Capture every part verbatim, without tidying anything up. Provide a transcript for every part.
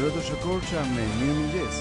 Roto Shokorqa me Mirëmëngjes.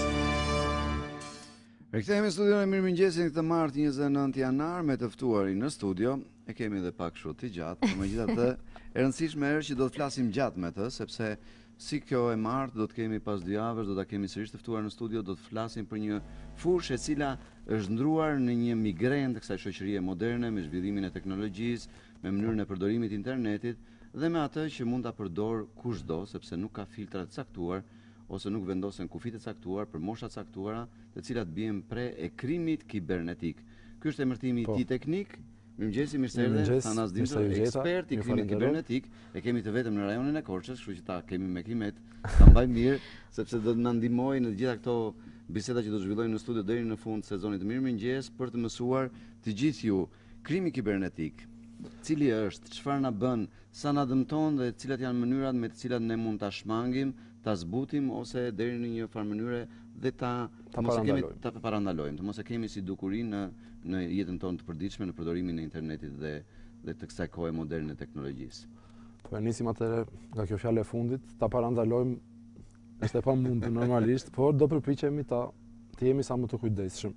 Rikthehemi në studion e Mirëmëngjesit këtë martë njëzet e nëntë janar me të ftuarin në studio. E kemi edhe pak kështu të gjatë, por megjithatë e rëndësishme është që do të flasim gjatë me të, sepse si kjo e martë do të kemi pas dy javësh, do ta kemi sërish të ftuar në studio, do të flasim për një fushë e cila është ndruar në një migren të kësaj shoqërie moderne me zhvillimin e teknologjisë, me mënyrën e përdorimit të internetit dhe me atë që mund ta përdor kushdo, sepse nuk ka filtra të caktuar ose nuk vendosen kufit të caktuar për mosha të caktuara, të cilat bien pre e krimit kibernetik. Ky është emërtimi i tij teknik. Mirëmëngjesi, mirë se erdhe, Thanas Dimto, ekspert i krimit kibernetik. E kemi të vetëm në rajonin e Korçës, kështu që ta kemi me Kimet, ta mbaj mirë, sepse do të na ndihmojë në të gjitha këto biseda që do të zhvillojnë në studio deri në fund të sezonit të Mirëmëngjes për të mësuar të gjithë ju krimi kibernetik. Cili është, çfarë na bën, sa na dëmton dhe cilat janë mënyrat me të cilat ne mund ta shmangim, ta zbutim ose deri në një farë mënyre dhe ta ta mos e kemi parandalojmë. ta parandalojmë, të mos e kemi si dukuri në në jetën tonë të përditshme, në përdorimin e internetit dhe dhe të kësaj kohe moderne të teknologjisë. Po e nisim atëre nga kjo fjalë e fundit, ta parandalojmë është e pamundur normalisht, por do përpiqemi ta të jemi sa më të kujdesshëm.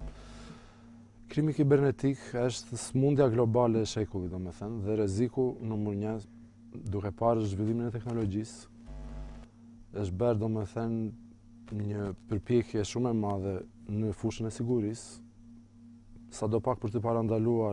Krimi kibernetik është smundja globale e shekullit, domethënë, dhe rreziku numër një, duke parë zhvillimin e teknologjisë, është bërë domethënë një përpjekje shumë e madhe në fushën e sigurisë, sadopak për të parandaluar,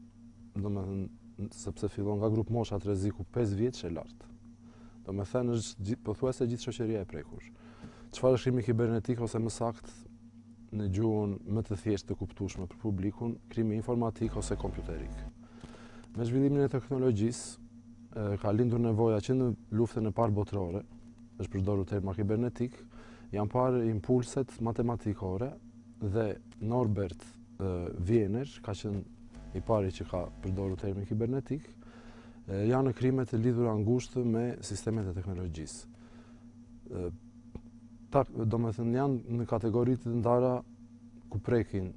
domethënë, sepse fillon nga grup mosha atë rreziku pesë vjeç e lartë. Domethënë është pothuajse gjithë shoqëria e prekur. Çfarë është krimi kibernetik ose më saktë në gjuhën më të thjeshtë të kuptueshme për publikun, krimi informatik ose kompjuterik. Me zhvillimin e teknologjisë ka lindur nevoja që në luftën e parë botërore, është përdorur terma kibernetik, janë parë impulset matematikore dhe Norbert Wiener, ka qenë i pari që ka përdorur termin kibernetik, janë krime të lidhura ngushtë me sistemet e teknologjisë. Ta, do me thënë, janë në kategoritë të ndara ku prekin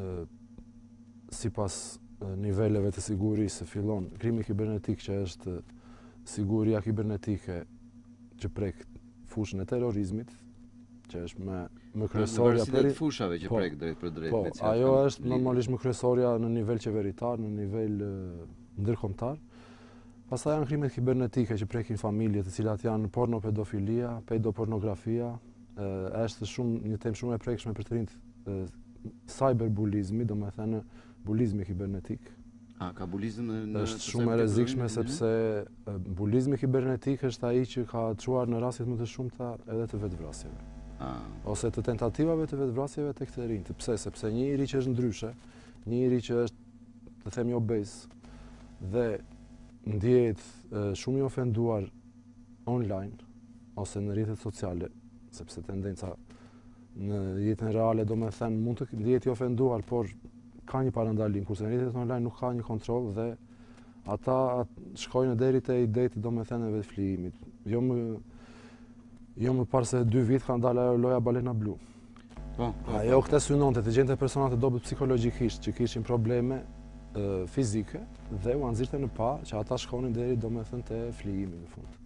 si pas niveleve të sigurisë, fillon krimi kibernetik që është siguria kibernetike që prek fushën e terrorizmit, që është më më kryesorja për fushave që prek drejt për drejt. Po, ajo është normalisht më kryesorja në nivel qeveritar, në nivel ndërkombëtar. Pastaj janë krimet kibernetike që prekin familje, të cilat janë pornopedofilia, pedopornografia, është shumë një temë shumë e prekshme për të rinjt, cyberbulizmi, domethënë bulizmi kibernetik. A ka bulizëm në është shumë e rrezikshme sepse bulizmi kibernetik është ai që ka çuar në raste më të shumta edhe të vetvrasjeve. Ah. Ose të tentativave të vetvrasjeve tek të rinjt. Pse? Sepse njëri që është ndryshe, njëri që është, të themi, obez dhe ndjehet shumë i ofenduar online ose në rrjetet sociale, sepse tendenca në jetën reale do me thënë mund të ndjehet i ofenduar, por ka një parandalim, kurse në rrjetet online nuk ka një kontroll dhe ata shkojnë deri te idejtë do me thënë e vetflijimit. Jo më jo më parë se dy vit ka dalë ajo loja balena blu. Po, po, ajo këtë synonte të gjente persona të dobët psikologjikisht që kishin probleme e, fizike dhe u anxhirte në pa që ata shkonin deri do me thënë te flijimi në fund.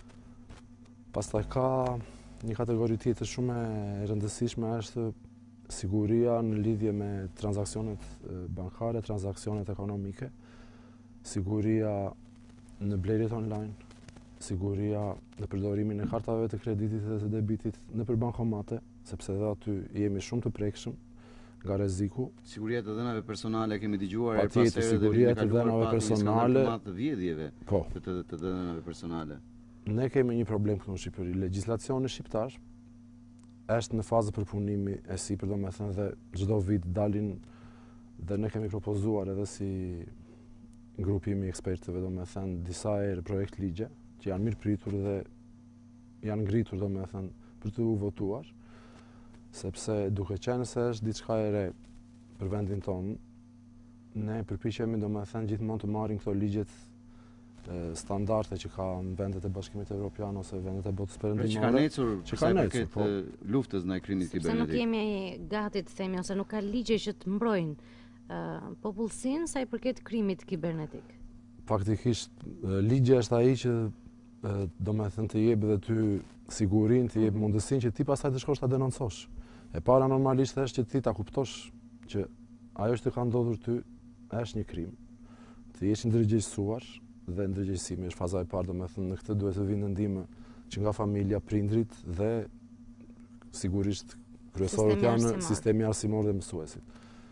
Pastaj ka një kategori tjetër shumë e rëndësishme është siguria në lidhje me transaksionet bankare, transaksionet ekonomike, siguria në blerjet online, siguria në përdorimin e kartave të kreditit dhe të debitit në për bankomate, sepse dhe aty jemi shumë të prekshëm nga rreziku. Siguria të dhënave personale kemi dëgjuar her pas here, siguria të dhënave personale, të vjedhjeve po, të, të dhënave personale. Ne kemi një problem këtu në Shqipëri. Legjislacioni shqiptar është në fazë përpunimi e sipër, domethënë dhe çdo vit dalin dhe ne kemi propozuar edhe si grupimi ekspertëve, domethënë disa herë projekt ligje që janë mirë pritur dhe janë ngritur domethënë për të u votuar, sepse duke qenë se është diçka e re për vendin tonë, ne përpiqemi domethënë gjithmonë të marrim këto ligjet standarde që ka në vendet e Bashkimit Evropian ose vendet e botës perëndimore. Që ka necur, që ka necur, po, luftës ndaj krimit kibernetik. Se nuk jemi gati të themi ose nuk ka ligje që të mbrojnë uh, popullsinë sa i përket krimit kibernetik. Faktikisht ligji është ai që do me thënë të jebë dhe ty sigurin, të jebë mundësin që ti pastaj të shkosh ta denoncosh. E para normalisht është që ti ta kuptosh që ajo që të ka ndodhur ty është një krim. Të jesh ndërgjegjësuar dhe ndërgjegjësimi është faza e parë, do me thënë në këtë duhet të vinë ndihmë që nga familja, prindrit dhe sigurisht kryesorët janë sistemi arsimor dhe mësuesit.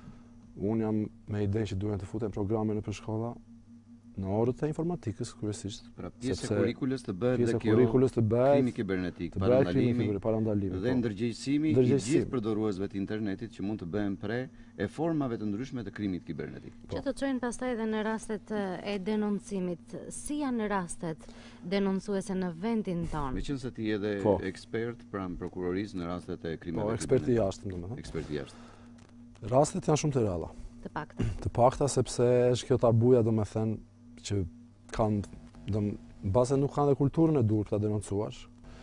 Unë jam me idenë që duhen të futen programe në për shkolla në orët e informatikës kryesisht. Pra pjesë e kurrikulës të bëhet pjesë dhe e kjo kurrikulës të bëhet krimi kibernetik, të bëhet krimi parandalimi parandalimi dhe po. ndërgjegjësimi i Ndërgjegjësim. gjithë përdoruesve të internetit që mund të bëhen pre e formave të ndryshme të krimit kibernetik. Që të çojnë pastaj edhe në rastet e denoncimit. Si janë rastet denoncuese në vendin tonë? Meqense ti edhe Po. ekspert pranë prokurorisë në rastet e krimeve. Po, eksperti jashtë, domethënë. Eksperti jashtë. Rastet janë shumë të rralla. Të pakta. Të pakta sepse është kjo tabuja, domethënë, që kanë, dom, base nuk kanë dhe kulturën e dur për ta denoncuash.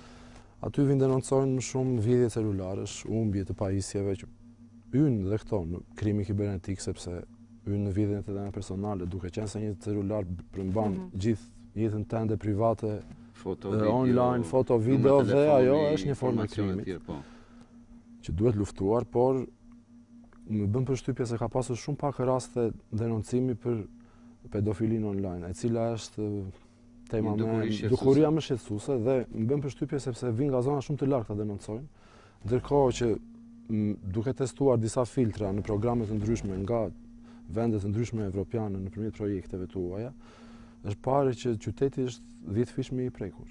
Aty vinë denoncojnë më shumë vidhje celularësh, humbje të pajisjeve që ynë dhe këto në krimi kibernetik, sepse ynë në vidhjen e të dana personale, duke qenë se një celular përmban mm -hmm. gjithë jetën tënde private, foto, e, video, online, foto, video dhe ajo është një formë e krimit tjere, po. që duhet luftuar, por më bën përshtypje se ka pasur shumë pak raste denoncimi për pedofilinë online, e cila është tema me dukuria më shqetësuese dhe më bën përshtypje sepse vijnë nga zona shumë të largta denoncojnë, ndërkohë që m, duke testuar disa filtra në programe të ndryshme nga vende të ndryshme evropiane nëpërmjet projekteve tuaja, është parë që qyteti është dhjetë fish me i prekur.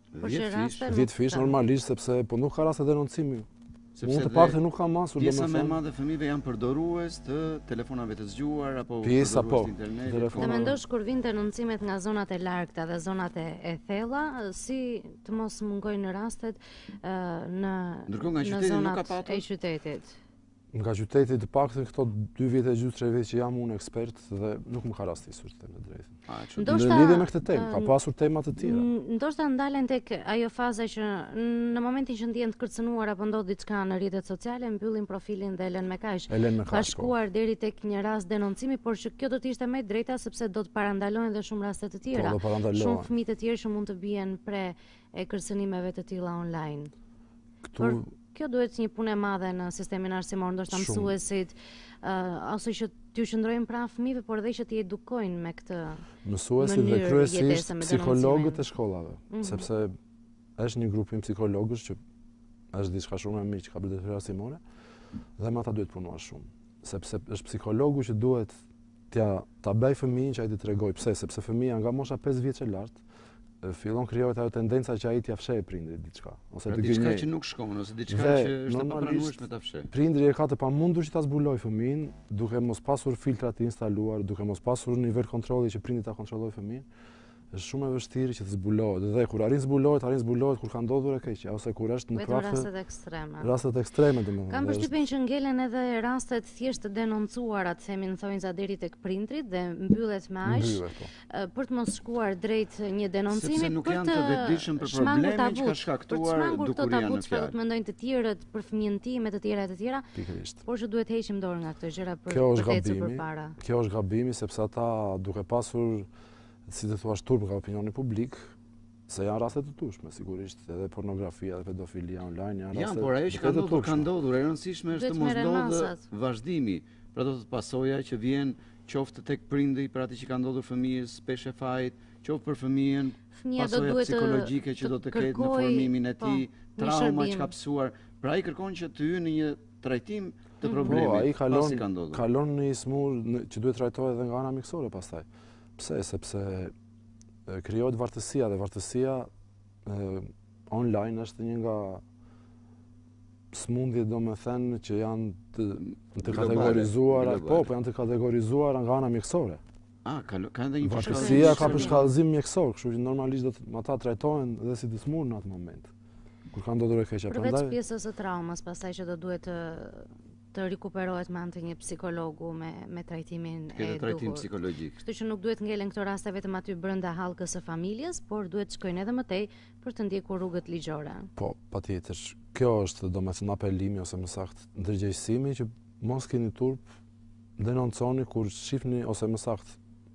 dhjetë fish normalisht sepse po nuk ka raste denoncimi. Mund të paktë nuk ka masur, pjesa më e madhe fëmijëve janë përdorues të telefonave të zgjuar apo pjesa po, të internetit. Dhe mendosh kur vinë denoncimet nga zonat e largta dhe zonat e thella, si të mos mungojnë rastet në në zonat e qytetit? Nga qyteti të paktën këto dy vjet e gjysmë, tre vjet që jam unë ekspert dhe nuk më ka rastisur të them të drejtën. Në lidhje me këtë temë, ka pasur tema të tjera. Ndoshta ndalen tek ajo faza që në momentin që ndjen të kërcënuar apo ndodh diçka në rrjetet sociale, mbyllin profilin dhe lën me kaq. Ka shkuar deri tek një rast denoncimi, por që kjo do të ishte më e drejta sepse do të parandalohen edhe shumë raste të tjera. Po, shumë fëmijë të tjerë që mund të bien pre e kërcënimeve të tilla online. Këtu kjo duhet një punë e madhe në sistemin arsimor, ndoshta mësuesit, uh, ose që t'ju qëndrojnë pranë fëmijëve, por edhe që t'i edukojnë me këtë mësuesit dhe kryesisht psikologët e shkollave, mm -hmm. sepse është një grupim psikologësh që është diçka shumë e mirë që ka bërë detyrë arsimore dhe me ata duhet punuar shumë, sepse është psikologu që duhet t'ja ta bëj fëmijën që ai t'i tregoj pse, sepse fëmia nga mosha pesë vjeç e lart fillon krijohet ajo tendenca që ai t'ia fshehë prindrit diçka, ose të diçka që nuk shkon, ose diçka që është e papranueshme ta fshehë. Prindri e ka të pamundur që ta zbulojë fëmijën, duke mos pasur filtra të instaluar, duke mos pasur nivel kontrolli që prindi ta kontrollojë fëmijën. Është shumë e vështirë që të zbulohet dhe kur arrin zbulohet, arrin zbulohet kur ka ndodhur e keq, ose kur është në prafë rastet ekstreme. Rastet ekstreme domethënë. Kam përshtypjen që ngelen edhe rastet thjesht të denoncuara, të themi në thonjza deri tek prindrit dhe mbyllet me aq, për të mos shkuar drejt një denoncimi, sepse nuk janë të vetëdijshëm për problemin që ka shkaktuar dukuria në fjalë. Për të mendojnë të tjerët për fëmijën tim e të tjera e të tjera, por që duhet heqim dorë nga këto gjëra për të ecur përpara. Kjo është gabimi sepse ata duke pasur si të thua turp nga opinioni publik, se janë raste të tushme, sigurisht, edhe pornografia dhe pedofilia online janë raste. Ja, por ajo që ka ndodhur ka ndodhur, e rëndësishme është të mos ndodhë vazhdimi. Pra do të pasoja që vjen qoftë tek prindi për atë që ka ndodhur fëmijës, pesh e fajt, qoftë për fëmijën, pasoja psikologjike që do të ketë në formimin e tij, trauma që ka psuar. Pra ai kërkon që të hyjë në një trajtim të problemit pasi ka ndodhur. Kalon në një smurë që duhet trajtohet edhe nga ana mjekësore pastaj. Pse? Sepse krijohet vartësia dhe vartësia online është një nga smundjet domethënë që janë të, të kategorizuara, po, po janë të kategorizuara nga ana mjekësore. Ah, ka ka edhe një vartësia ka përshkallëzim mjekësor, kështu që normalisht do të ata trajtohen edhe si të smurë në atë moment. Kur ka ndodhur e keqja, prandaj përveç pjesës së traumës, pastaj që do duhet të të rikuperohet me anë të një psikologu me me trajtimin e duhur. Trajtim psikologjik. Kështu që nuk duhet ngelen këto raste vetëm aty brenda hallkës së familjes, por duhet shkojnë edhe më tej për të ndjekur rrugët ligjore. Po, patjetër. Kjo është domethënë apelimi ose më saktë ndërgjegjësimi që mos keni turp denonconi kur shihni ose më saktë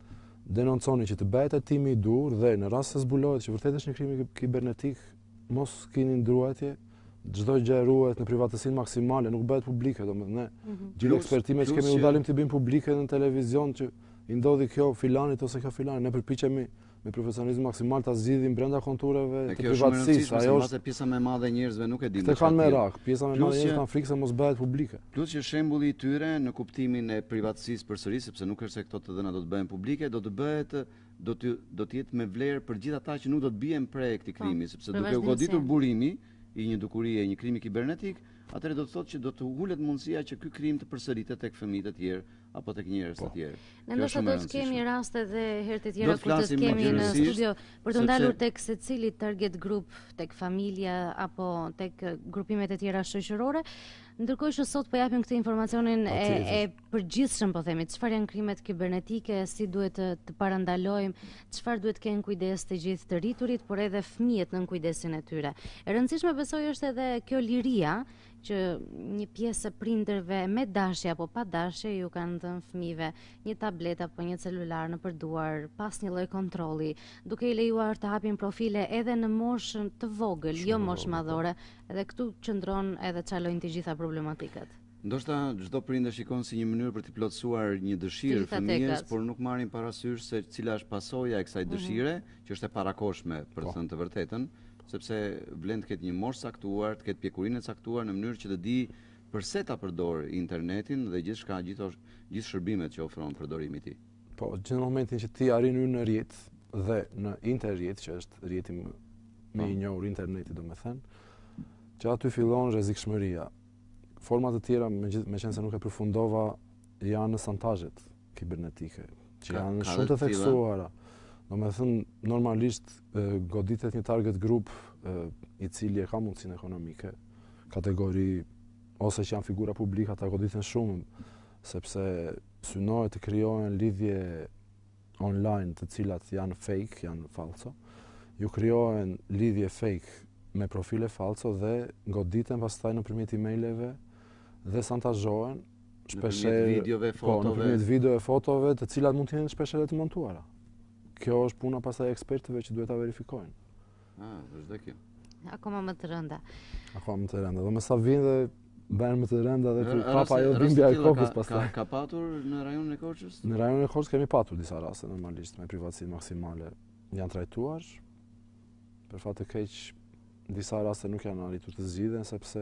denonconi që të bëhet hetimi i dur dhe në rast se zbulohet që vërtet është një krim kibernetik, mos keni ndruajtje, çdo gjë ruhet në privatësinë maksimale, nuk bëhet publike, domethënë ne gjithë ekspertimet që kemi u dalim të bëjmë publike në televizion që i ndodhi kjo filanit ose kjo filanit, ne përpiqemi me profesionalizëm maksimal ta zgjidhim brenda konturave të privatësisë. Ajo është pjesa më e madhe e njerëzve nuk e dinë. Të kanë merak, pjesa më e madhe e njerëzve kanë frikë se mos bëhet publike. Plus që shembulli i tyre në kuptimin e privatësisë përsëri, sepse nuk është se këto të dhëna do të bëhen publike, do të bëhet do të do të jetë me vlerë për gjithë ata që nuk do të bien prej këtij krimi, sepse duke u goditur burimi i një dukurie, një krimi kibernetik, atëherë do të thotë që do të ulet mundësia që ky krim të përsëritet tek fëmijët e tjerë apo tek njerëz të tjerë. Ne ndoshta do të kemi raste dhe herë të tjera kur të kemi në studio për të ndalur tek secili target group, tek familja apo tek grupimet e tjera shoqërore. Ndërkohë që sot po japim këtë informacionin e, e përgjithshëm, po themi, çfarë janë krimet kibernetike, si duhet të, të parandalojmë, çfarë duhet të kenë kujdes të gjithë të rriturit, por edhe fëmijët nën kujdesin e tyre. E rëndësishme besoj është edhe kjo liria që një pjesë e prindërve me dashje apo pa dashje ju kanë dhënë fëmijëve një tablet apo një celular në përduar pas një lloj kontrolli, duke i lejuar të hapin profile edhe në moshën të vogël, jo moshë madhore, edhe këtu qëndron edhe çalojnë të gjitha problematikat. Ndoshta çdo prindër shikon si një mënyrë për të plotësuar një dëshirë fëmijës, por nuk marrin parasysh se cila është pasoja e kësaj dëshire, që është e parakoshme për të thënë të vërtetën, sepse vlen të ketë një moshë caktuar, të ketë pjekurinë e caktuar në mënyrë që të di përse ta përdor internetin dhe gjithçka, gjithë gjithë shërbimet që ofron përdorimi i tij. Po, në momentin që ti arrin hyrë në rrjet dhe në internet, që është rrjeti më i njohur interneti, domethënë, që aty fillon rrezikshmëria. Forma të tjera, meqense se nuk e përfundova, janë santazhet kibernetike, që ka, janë ka shumë të theksuara. Domethënë, normalisht goditet një target group i cili e ka mundësinë ekonomike, kategori ose që janë figura publika, ata goditen shumë, sepse synohet të krijohen lidhje online të cilat janë fake, janë falso. Ju krijohen lidhje fake me profile falso dhe goditen pastaj nëpërmjet emaileve dhe santazhohen shpeshherë videove, fotove, po, nëpërmjet videove, fotove, të cilat mund të jenë shpeshherë të montuara. Kjo është puna pastaj e ekspertëve që duhet ta verifikojnë. Ah, është dhe kjo. Akoma më të rënda. Akoma më të rënda. Do me sa vinë dhe bëhen më të rënda dhe kur kapa ajo dhimbja e kokës pastaj. Ka, ka patur në rajonin e Korçës? Në rajonin e Korçës kemi patur disa raste normalisht me privatësinë maksimale. Janë trajtuar. Për fat të keq, disa raste nuk janë arritur të zgjidhen sepse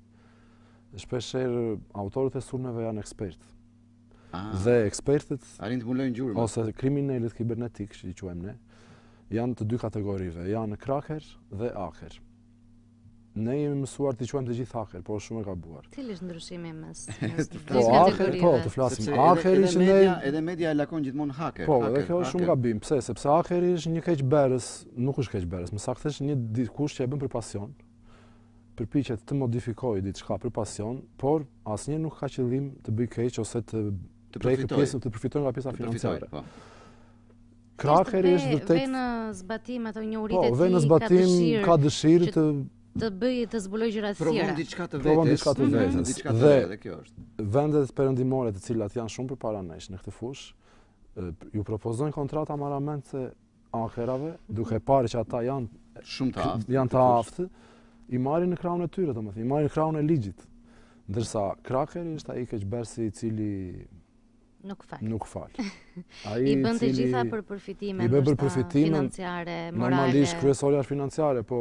shpeshherë autorët e sulmeve janë ekspertë. Ah, dhe ekspertët arrin të mbulojnë gjurmë ose kriminalët kibernetik, që i quajmë ne, janë të dy kategorive, janë kraker dhe haker. Ne jemi mësuar të quajmë të gjithë haker, por shumë e gabuar. Cili është ndryshimi mes po haker, po të flasim hakeri që ne edhe media e lakon gjithmonë haker. Po, edhe kjo është shumë gabim. Pse? Sepse hakeri është një keqberës, nuk është keqberës, më saktë është një dikush që e bën për pasion. Përpiqet të modifikojë diçka për pasion, por asnjëherë nuk ka qëllim të bëjë keq ose të të prekë pjesën, të përfitojnë nga pjesa financiare. Po. Krakeri është vërtet vjen në zbatim ato njohuritë e tij. Po, vjen në zbatim, ka dëshirë të të bëjë të zbulojë gjëra të tjera. Provon diçka të vetes. Provon diçka të vetes. Diçka të vetes, kjo është. Vendet perëndimore të cilat janë shumë përpara nesh në këtë fushë, ju propozojnë kontrata marramente hakerave, duke parë që ata janë shumë të aftë. Janë të aftë, i marrin në krahun e tyre, domethënë, i marrin në krahun e ligjit. Ndërsa krakeri është ai keqbersi i cili nuk fal. Nuk fal. Ai i bën të gjitha për përfitime, financiare, morale. Normalisht kryesorja është financiare, po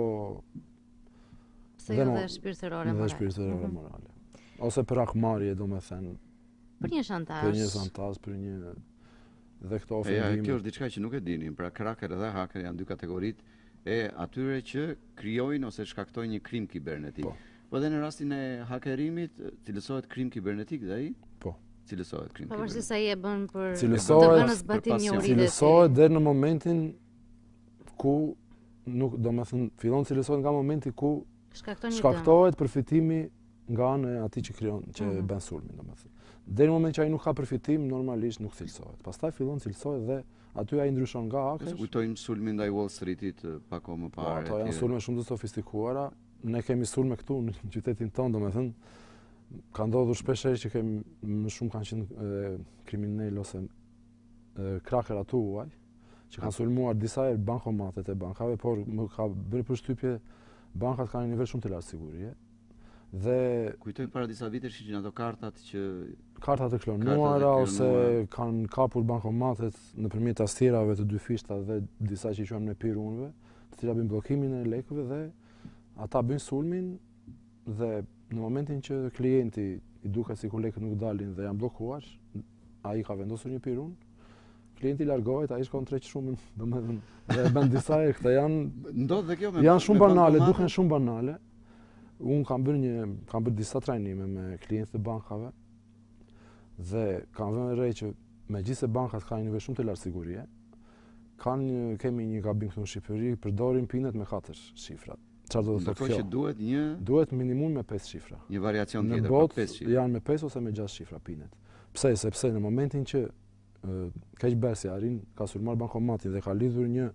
se jo dhe shpirtërore morale. Dhe shpirtërore morale. Ose për akmarrje, domethënë. Për një shantazh. Për një shantazh, për një dhe këto ofendime. Kjo është diçka që nuk e dinin. Pra kraker dhe haker janë dy kategoritë e atyre që krijojnë ose shkaktojnë një krim kibernetik. Po. Po edhe në rastin e hakerimit, cilësohet krim kibernetik dhe ai? Po. Cilësohet krim kibernetik. Pavarësisht se ai e bën për cilësohet, të vënë zbatim njohuritë. Cilësohet deri në momentin ku nuk, domethënë, fillon cilësohet nga momenti ku shkaktohet përfitimi nga ana e atij që krijon, që mm-hmm. bën sulmin, domethënë. Deri në momentin që ai nuk ka përfitim, normalisht nuk cilësohet. Pastaj fillon cilësohet dhe aty ai ndryshon nga hakers. Ne kujtojmë sulmin ndaj Wall Streetit pa kohë më parë. Ato janë sulme shumë të sofistikuara. Ne kemi sulme këtu në qytetin tonë, domethënë, ka ndodhur shpesh që kemi më shumë kanë qenë kriminal ose krakerat tuaj, që kanë sulmuar disa herë bankomatet e bankave, por më ka bërë përshtypje bankat kanë një nivel shumë të lartë sigurie. Dhe kujtoj para disa vitesh ishin ato kartat që kartat e klonuara ose kanë kapur bankomatet nëpërmjet tastierave të dy fishta dhe disa që quhen me pirunëve, të cilat bëjnë bllokimin e lekëve dhe ata bëjnë sulmin dhe në momentin që klienti i duket sikur lekët nuk dalin dhe janë bllokuar, ai ka vendosur një pirun, klienti largohet, ai shkon treq shumën, domethënë dhe bën disa herë këta janë ndodh dhe kjo me janë shumë banale, duken shumë banale. Unë kam bërë një kam bërë disa trajnime me klientë të bankave dhe kam vënë re që megjithëse bankat kanë një nivel shumë të lartë sigurie, kanë një, kemi një gabim këtu në Shqipëri, përdorim pinet me katër shifra. Çfarë do të thotë kjo? Që duhet një duhet minimum me pesë shifra. Një variacion tjetër për pesë shifra. Janë me pesë ose me gjashtë shifra pinet. Pse? Sepse në momentin që keqbërësi arrin ka sulmuar bankomatin dhe ka lidhur një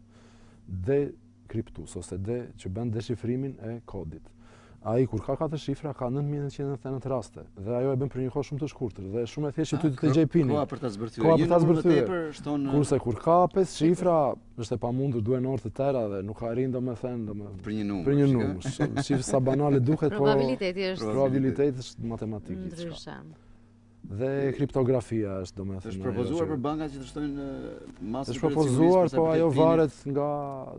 dekriptues ose de që bën deshifrimin e kodit. Ai kur ka katër shifra ka nëntëqind e nëntëdhjetë e nëntë raste dhe ajo e bën për një kohë shumë të shkurtër dhe shumë e thjeshtë që ty të gjej pinin. Koha për ta zbërthyer. Koha për ta zbërthyer. Shton kurse kur ka pesë shifra është e pamundur, duhen orë të tëra dhe nuk arrin domethënë domethënë për një numër. Për një numër. Shifra sa banale duket, po probabiliteti është probabiliteti është matematik. Ndryshe. Dhe kriptografia është domethënë. Është propozuar për bankat që të shtojnë masë. Është propozuar, po ajo varet nga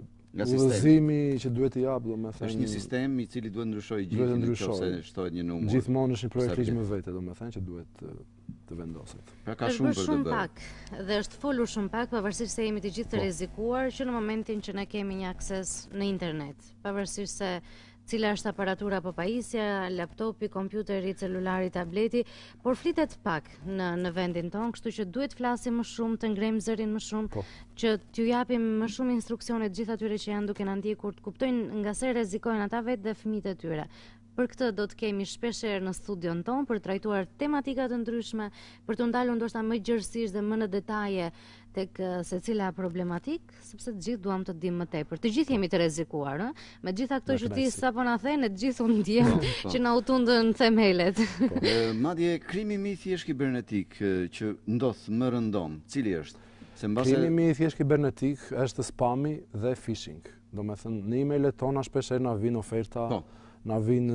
udhëzimi që duhet i jap, domethënë. Është një sistem i cili duhet ndryshojë gjithë nëse shtohet një numër. Gjithmonë është një projekt ligj me vete, domethënë, që duhet të vendoset. Pra ka shumë për të bërë. Pak dhe është folur shumë pak, pavarësisht se jemi të gjithë të rrezikuar që në momentin që ne kemi një akses në internet, pavarësisht se cila është aparatura apo pajisja, laptopi, kompjuteri, celulari, tableti, por flitet pak në në vendin tonë, kështu që duhet flasim më shumë, të ngrejmë zërin më shumë, po, që t'ju japim më shumë instruksione të gjithë atyre që janë duke na ndjekur, të kuptojnë nga se rrezikojnë ata vetë dhe fëmijët e tyre. Për këtë do të kemi shpeshherë në studion tonë për të trajtuar tematika të ndryshme, për të ndalur ndoshta më gjerësisht dhe më në detaje tek secila problematik, sepse të gjithë duam të dimë më tepër. Të gjithë jemi të rrezikuar, ëh? Me gjitha këto që ti sapo na the, ne të gjithë u ndjem që na u tundën themelet. Madje krimi mi thjesht kibernetik që ndodh më rëndom, cili është? Se mbase krimi mi thjesht kibernetik është spami dhe phishing. Domethënë në email-et tona shpeshherë na vijnë oferta, na vijnë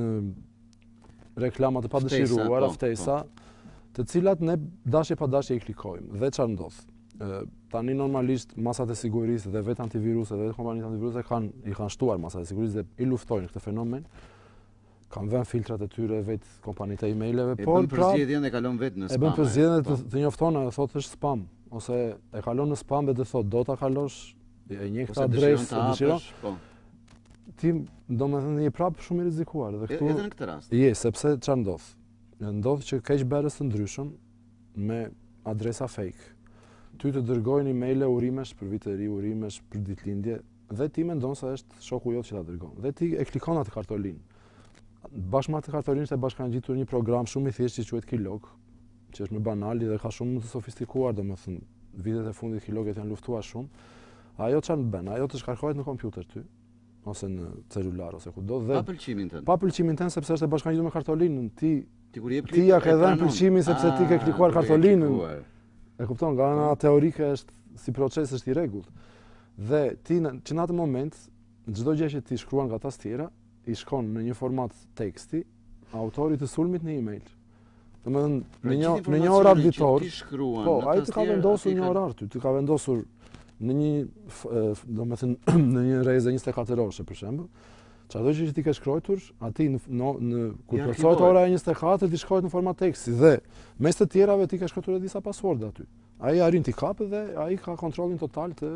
reklama të padëshiruara, ftesa, të cilat ne dashje pa dashje i klikojmë. Dhe çfarë ndodh? Tani normalisht masat e sigurisë dhe vetë antiviruse dhe kompanitë antiviruse kanë i kanë shtuar masat e sigurisë dhe i luftojnë këtë fenomen. Kanë vënë filtrat e tyre vetë kompanitë e emaileve, por e bën përzgjedhjen e kalon vetë në spam. E bën përzgjedhjen të, të njofton, e thotë është spam, ose e kalon në spam dhe të thotë do ta kalosh, e njeh këtë adresë, dëshiron. Ti domethënë je prapë shumë i rrezikuar dhe këtu edhe në këtë rast. Je, sepse çfarë ndodh? Ndodh që keqbërës të ndryshëm me adresa fake ty të dërgojnë email-e urimesh për vit të ri, urimesh për ditëlindje dhe ti mendon se është shoku jot që ta dërgon. Dhe ti e klikon atë kartolinë. Bashkë me atë kartolinë është bashkangjitur një program shumë i thjeshtë që quhet Keylog, që është më banal dhe ka shumë më të sofistikuar, domethënë vitet e fundit Keyloget janë luftuar shumë. Ajo çfarë bën? Ajo të shkarkohet në kompjuter ty ose në celular ose kudo dhe pa pëlqimin tënd. Pa pëlqimin tënd sepse është e bashkangjitur me kartolinën. Ti ti kur jep ti ja ke dhënë pëlqimin sepse ti ke klikuar kartolinën. E kupton, nga ana teorike është si proces është i rregullt. Dhe ti që në atë moment çdo gjë që ti shkruan nga tastiera i shkon në një format teksti autorit të sulmit në email. Domethënë në një në një orar ditor. Po, ai të ka vendosur një orar ty, ti ka vendosur në një domethënë në një rrezë njëzet e katër orësh për shembull. Çdo gjë që ti ke shkruar, aty në në, në kur plotësohet ora e njëzet e katër ti shkrohet në format teksti dhe mes të tjerave ti ke shkruar disa password aty. Ai arrin t'i kapë dhe ai ka kontrollin total të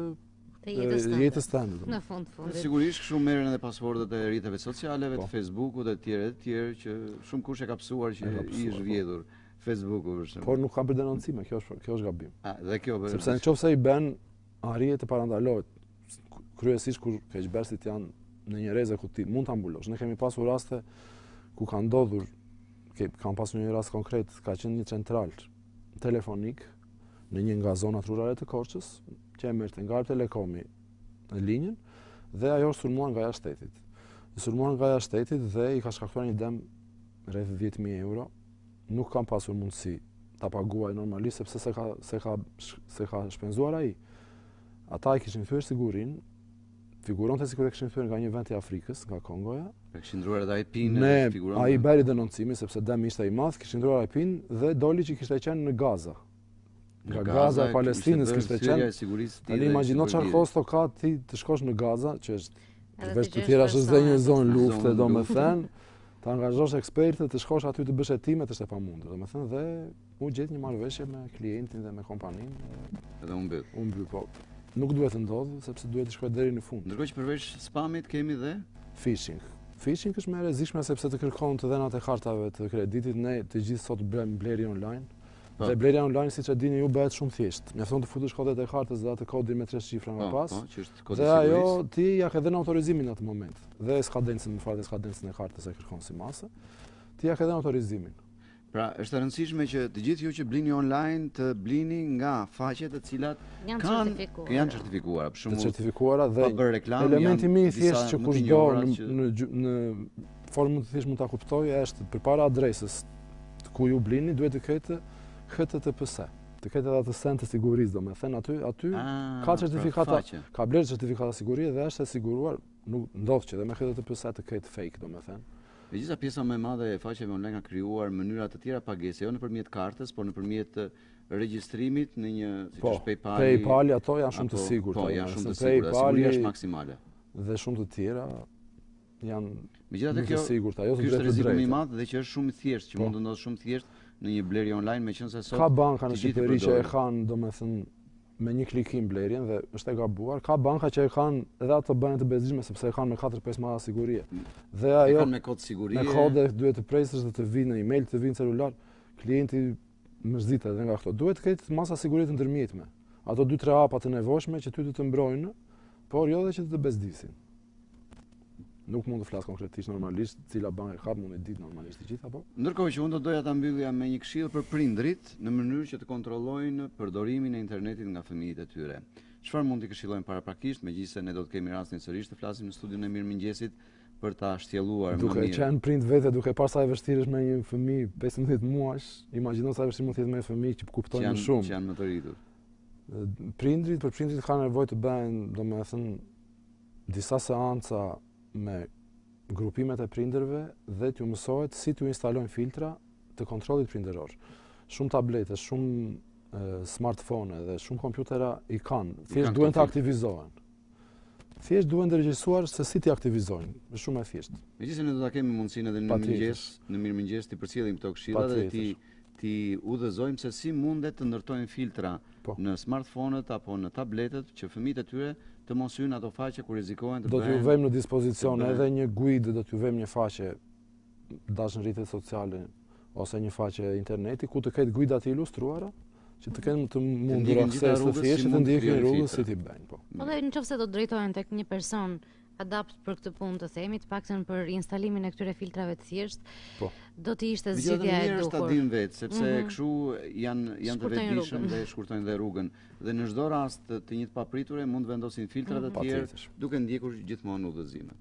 jetës tënde. Në fund fundit. Sigurisht kështu merren edhe pasportet e rrjeteve socialeve, të Facebookut dhe të tjerë të tjerë që shumë kush e ka psuar që i është vjedhur Facebooku për shembull. Por nuk ka për denoncime, kjo është kjo është gabim. Ah, dhe kjo bëhet. Sepse nëse i bën arrije të parandalohet kryesisht kur keqbërësit janë në një rrezë ku ti mund ta mbulosh. Ne kemi pasur raste ku ka ndodhur, ke kam pasur një rast konkret, ka qenë një central telefonik në një nga zonat rurale të Korçës, që e merrte nga Telekomi në linjën dhe ajo sulmuar nga jashtë shtetit. I sulmuar nga jashtë shtetit dhe i ka shkaktuar një dëm rreth dhjetë mijë euro. Nuk kam pasur mundësi ta paguaj normalisht, sepse se ka, se ka, se ka shpenzuar ai. Ata i kishin thyer sigurin, figuronte sikur e kishin thyer nga një vend i Afrikës, nga Kongoja. E kishin ndruar edhe ai pin Ne, figuronte. ai beri denoncimin sepse dëm ishte i madh, kishin ndruar ai pin dhe doli që kishte qenë në Gaza. Nga Gaza e Palestinës kishte qenë. Tani imagjino çfarë kosto ka ti të shkosh në Gaza, që është përveç të tjera është dhe një zonë lufte, domethënë, të angazhosh ekspertë, të shkosh aty të bësh hetimet është e pamundur, domethënë, dhe u gjet një marrëveshje me klientin dhe me kompaninë. Edhe u mbyll. U mbyll, po. Nuk duhet të ndodhë, sepse duhet të shkojë deri në fund. Ndërkohë që përveç spamit kemi dhe phishing. Phishing është më e rrezikshme sepse të kërkon të dhënat e kartave të kreditit, ne të gjithë sot bëjmë blerje online. Pa. Dhe blerja online, siç e dini ju, bëhet shumë thjesht. Mjafton të futesh kodet e kartës dhe atë kodin me tre shifra nga pas. Po, që është kodi dhe ajo ti ja ke dhënë autorizimin në atë moment. Dhe skadencën, në fakt skadencën e kartës e kërkon si masë. Ti ja ke dhënë autorizimin. Pra, është e rëndësishme që të gjithë ju që blini online të blini nga faqet të cilat janë kanë certifikuara. Janë certifikuara, për shembull. Të certifikuara dhe reklam, elementi më i thjeshtë që kushdo në, që... në në formë të thjeshtë mund ta kuptojë është përpara adresës ku ju blini duhet të ketë H T T P S, të ketë edhe atë sen të sigurisë, domethënë aty aty ah, ka certifikata, pra ka blerë certifikata sigurie dhe është e siguruar, nuk ndodh që edhe me H T T P S të ketë fake, domethënë. Megjithatë pjesa më e madhe e faqeve online ka krijuar mënyra të tjera pagese, jo nëpërmjet kartës, por nëpërmjet regjistrimit në një siç po, është PayPal. PayPal ato janë shumë të sigurta. Po, janë shumë të sigurta, siguria është maksimale. Dhe shumë të tjera janë megjithatë kjo sigurta, jo të drejtë. Është rreziku më i madh dhe që është shumë i thjeshtë, që po. mund të ndodhë shumë thjesht në një blerje online, meqense sot ka banka në Shqipëri që e kanë, domethënë, me një klikim blerjen dhe është e gabuar. Ka banka që e kanë edhe ato bëhen të bezdishme sepse e kanë me katër pesë masa sigurie. Dhe ajo kanë me kod sigurie. Me kode duhet të presësh dhe të vinë në email, të vinë celular. Klienti mërzitet edhe nga këto. Duhet të ketë masa sigurie të ndërmjetme. Ato dy tre hapa të nevojshme që ty të të mbrojnë, por jo edhe që të të bezdisin. Nuk mund të flas konkretisht normalisht, cila bankë ka mund të ditë normalisht të gjitha, po. Ndërkohë që unë do doja ta mbyllja me një këshill për prindrit në mënyrë që të kontrollojnë përdorimin e internetit nga fëmijët e tyre. Çfarë mund t'i këshillojnë paraprakisht, megjithëse ne do të kemi rastin sërish të flasim në studion e Mirëmëngjesit për ta shtjelluar më mirë. Duke qenë prind vetë, duke parë sa e vështirë është me një fëmijë pesëmbëdhjetë muash, imagjino sa e vështirë mund të jetë me një fëmijë që kuptojnë më shumë. Që janë më të rritur. Prindrit, për prindrit kanë nevojë të bëjnë, domethënë, disa seanca me grupimet e prindërve dhe t'ju mësohet si t'ju instalojnë filtra të kontrollit prindëror. Shumë tablete, shumë e, smartphone dhe shumë kompjutera i kanë, thjesht duhen të aktivizohen. Thjesht duhen të regjistruar se si t'i aktivizojnë, është shumë e thjeshtë. Megjithëse ne do ta kemi mundësinë edhe në Mirëmëngjes, në Mirëmëngjes t'i përcjellim këto këshilla dhe ti ti udhëzojmë se si mundet të ndërtojnë filtra po. Në smartphone-et apo në tabletet që fëmijët e tyre të mos hyjnë ato faqe ku rrezikohen të bëhen. Do t'ju vëmë në dispozicion edhe një guidë, do t'ju vëmë një faqe dashnë rrjetet sociale ose një faqe interneti ku të ketë guida të ilustruara që të kenë të mundur akses të thjeshtë të ndjekin rrugën si t'i bëjnë. Po. Po dhe nëse do drejtohen tek një person adapt për këtë punë të themi, të paktën për instalimin e këtyre filtrave të thjeshtë, po. Do t'i ishte zgjidhja e duhur. Është ta dinë vetë, sepse mm -hmm. kështu janë janë të vetëdijshëm dhe shkurtojnë dhe rrugën. Dhe në çdo rast të një të papriture mund vendosin filtra të tjerë duke ndjekur gjithmonë udhëzimet.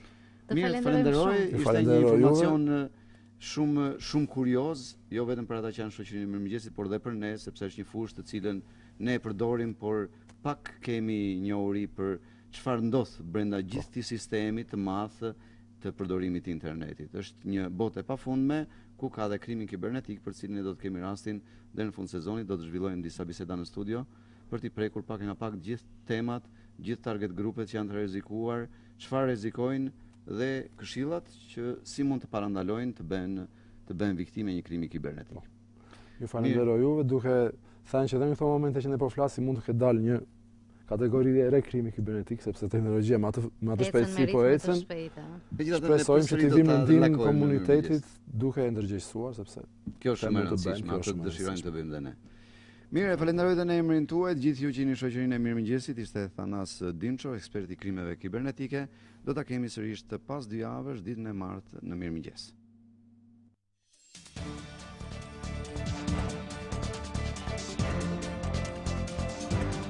Mirë, falenderoj, ishte një informacion shumë shumë kurioz, jo vetëm për ata që janë shoqërinë e Mirëmëngjesit, por edhe për ne, sepse është një fushë të cilën ne e përdorim, por pak kemi njohuri për çfarë ndodh brenda gjithë këtij sistemi të madh të përdorimit të internetit. Është një botë e pafundme ku ka dhe krimin kibernetik, për cilin ne do të kemi rastin deri në fund sezonit do të zhvillojmë disa biseda në studio për t'i prekur pak nga pak gjithë temat, gjithë target grupet që janë të rrezikuar, çfarë rrezikojnë dhe këshillat që si mund të parandalojnë të bëhen të bëhen viktime një krimi kibernetik. Ju falenderoj juve, duke thënë që edhe në këto momente që ne po flasim mund të ketë dalë një kategori e re krimi kibernetik, sepse teknologjia me atë me atë shpejtësi po ecën. Shpresojmë që të vim në ndihmën e komunitetit duke e ndërgjegjësuar, sepse kjo është shumë e rëndësishme, atë dëshirojmë të bëjmë dhe ne. Mirë, falenderoj edhe në emrin tuaj, gjithë ju që jeni në shoqërinë e Mirëmëngjesit, ishte Thanas Dimço, ekspert i krimeve kibernetike. Do ta kemi sërish të pas dy javësh ditën e martë në Mirëmëngjes.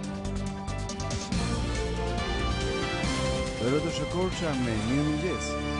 Rëdë Shëkorqa me Mirëmëngjes.